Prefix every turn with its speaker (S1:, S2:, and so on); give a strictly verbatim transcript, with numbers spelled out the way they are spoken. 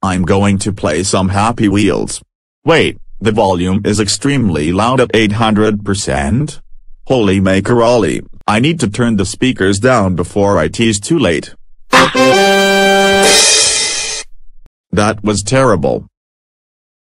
S1: I'm going to play some Happy Wheels. Wait, the volume is extremely loud at eight hundred percent? Holy macaroni, I need to turn the speakers down before it is too late. That was terrible.